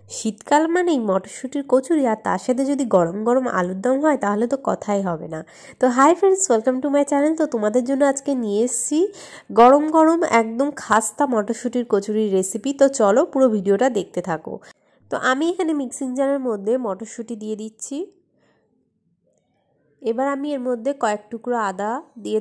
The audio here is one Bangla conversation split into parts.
শীতকাল মানেই মটরশুঁটির কচুরি, আর তার সাথে যদি গরম গরম আলুর দম হয় তাহলে তো কথাই হবে না। তো hi friends, welcome to my channel. তো তোমাদের জন্য আজকে নিয়ে এসেছি গরম গরম একদম খাস্তা মটরশুঁটির কচুরির রেসিপি। তো চলো পুরো ভিডিওটা দেখতে থাকো। তো আমি এখানে মিক্সিং জারের মধ্যে মটরশুঁটি দিয়ে দিচ্ছি। এবার আমি এর মধ্যে কয়েক টুকরো আদা দিয়ে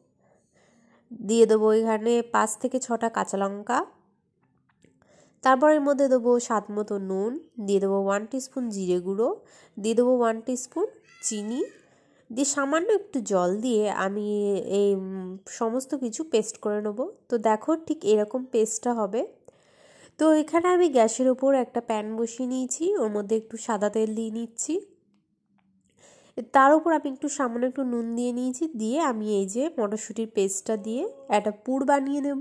দেবো এখানে 5 থেকে 6টা কাঁচা লঙ্কা। তারপর এর মধ্যে দেবো স্বাদ মতো নুন, দিয়ে দেবো 1 টিস্পুন জিরে গুঁড়ো, দিয়ে দেবো 1 টিস্পুন চিনি, দিয়ে সামান্য একটু জল দিয়ে আমি এই সমস্ত কিছু পেস্ট করে নেবো। তো দেখো ঠিক এরকম পেস্টটা হবে। তো এখানে আমি গ্যাসের ওপর একটা প্যান বসিয়ে নিয়েছি, ওর মধ্যে একটু সাদা তেল দিয়ে নিচ্ছি। তার উপর আমি সামান্য একটু নুন দিয়ে নিয়েছি, দিয়ে আমি এই যে মটরশুঁটির পেস্টটা দিয়ে একটা পুর বানিয়ে নেব।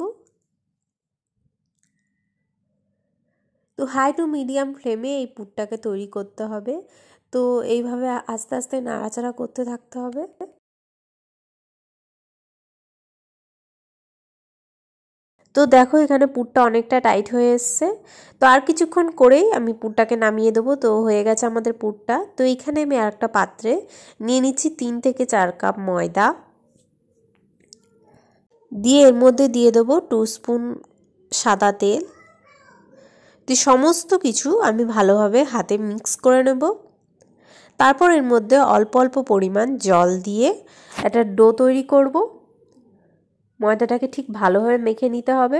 তো হাই টু মিডিয়াম ফ্লেমে এই পুরটাকে তৈরি করতে হবে। তো এইভাবে আস্তে আস্তে নাড়াচাড়া করতে থাকতে হবে। তো দেখো এখানে পুরটা অনেকটা টাইট হয়ে এসছে। তো আর কিছুক্ষণ করেই আমি পুরটাকে নামিয়ে দেবো। তো হয়ে গেছে আমাদের পুরটা। তো এইখানে আমি আর একটা পাত্রে নিয়ে নিচ্ছি 3 থেকে 4 কাপ ময়দা, দিয়ে এর মধ্যে দিয়ে দেবো 2 স্পুন সাদা তেল। দিয়ে সমস্ত কিছু আমি ভালোভাবে হাতে মিক্স করে নেব। তারপর এর মধ্যে অল্প অল্প পরিমাণ জল দিয়ে একটা ডো তৈরি করব। ময়দাটাকে ঠিক ভালোভাবে মেখে নিতে হবে।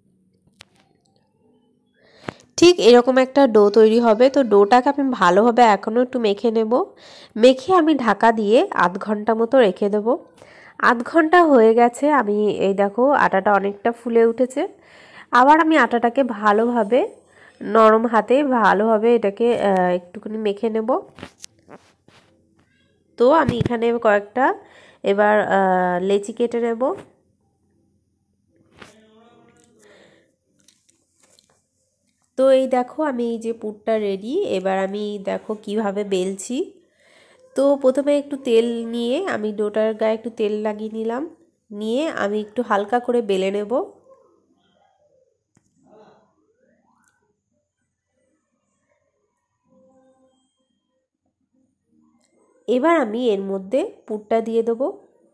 ঠিক এরকম একটা ডো তৈরি হবে। তো ডোটাকে আমি ভালোভাবে এখনও একটু মেখে নেব। মেখে আমি ঢাকা দিয়ে আধ ঘন্টা মতো রেখে দেবো। আধ ঘন্টা হয়ে গেছে, আমি এই দেখো আটাটা অনেকটা ফুলে উঠেছে। আবার আমি আটাটাকে ভালোভাবে নরম হাতে ভালোভাবে এটাকে একটুখানি মেখে নেব। তো আমি এখানে কয়েকটা এবার লেচি কেটে নেব। তো এই দেখো আমি এই যে পুরটা রেডি। এবার আমি দেখো কিভাবে বেলছি। তো প্রথমে একটু তেল নিয়ে আমি ডোটার গায়ে একটু তেল লাগিয়ে নিলাম, নিয়ে আমি একটু হালকা করে বেলে নেব। এবার আমি এর মধ্যে পুরটা দিয়ে দেবো,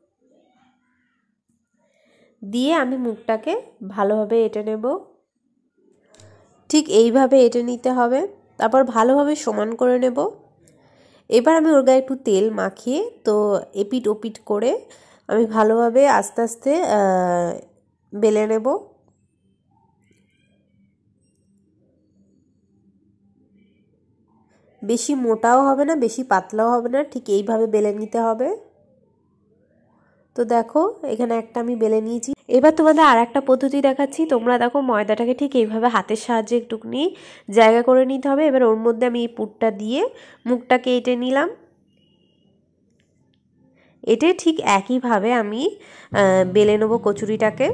দিয়ে আমি মুখটাকে ভালোভাবে এঁটে নেব। ঠিক এইভাবে এঁটে নিতে হবে। তারপর ভালোভাবে সমান করে নেব। এবার আমি ওর গায়ে একটু তেল মাখিয়ে তো এপিট ওপিট করে আমি ভালোভাবে আস্তে আস্তে বেলে নেব। বেশি মোটাও হবে না, বেশি পাতলাও হবে না, ঠিক এইভাবে বেলে নিতে হবে। তো দেখো এখানে একটা আমি বেলে নিয়েছি। এবার তোমাদের আর একটা পদ্ধতি দেখাচ্ছি। তোমরা দেখো ময়দাটাকে ঠিক এইভাবে হাতের সাহায্যে একটুখানি জায়গা করে নিতে হবে। এবার ওর মধ্যে আমি এই পুরটা দিয়ে মুখটাকে এঁটে নিলাম। এটে ঠিক একইভাবে আমি বেলে নেবো কচুরিটাকে।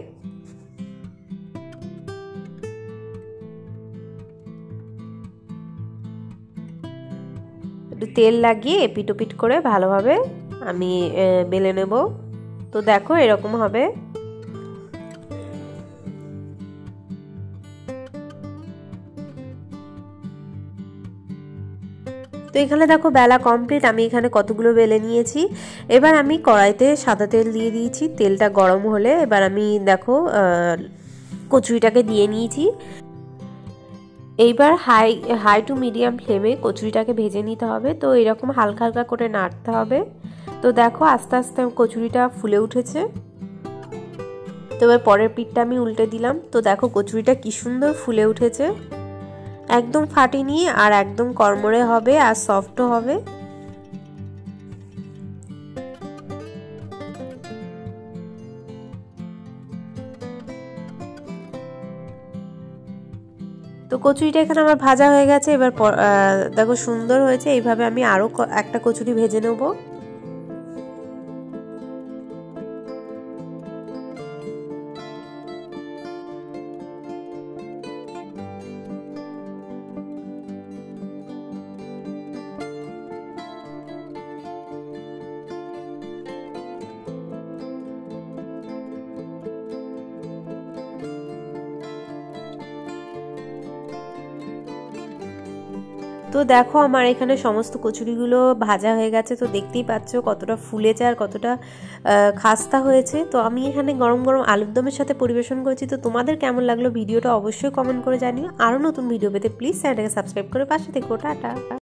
একটু তেল লাগিয়ে এপিট ওপিট করে ভালোভাবে আমি বেলে নেব। তো দেখো এরকম হবে। তো এখানে দেখো বেলা কমপ্লিট, আমি এখানে কতগুলো বেলে নিয়েছি। এবার আমি কড়াইতে সাদা তেল দিয়ে দিয়েছি। তেলটা গরম হলে এবার আমি দেখো কচুরিটাকে দিয়ে নিয়েছি। এইবার হাই টু মিডিয়াম ফ্লেমে কচুরিটাকে ভেজে নিতে হবে। তো এরকম হালকা হালকা করে নাড়তে হবে। তো দেখো আস্তে আস্তে কচুরিটা ফুলে উঠেছে। তো এবার পরের পিঠটা আমি উল্টে দিলাম। তো দেখো কচুরিটা কি সুন্দর ফুলে উঠেছে, একদম ফাটেনি আর একদম কড়মড়ে হবে আর সফটও হবে। তো কচুরিটা এখানে আমার ভাজা হয়ে গেছে। এবার দেখো সুন্দর হয়েছে। এইভাবে আমি আরও একটা কচুরি ভেজে নেব। তো দেখো আমার এখানে সমস্ত কচুরিগুলো ভাজা হয়ে গেছে, তো দেখতেই পাচ্ছ কতটা ফুলেছে আর কতটা খাস্তা হয়েছে। তো আমি এখানে গরম গরম আলুর দমের সাথে পরিবেশন করেছি। তো তোমাদের কেমন লাগলো ভিডিওটা অবশ্যই কমেন্ট করে জানিও। আরও নতুন ভিডিও পেতে প্লিজ চ্যানেলটাকে সাবস্ক্রাইব করে পাশে থেকো। টাটা।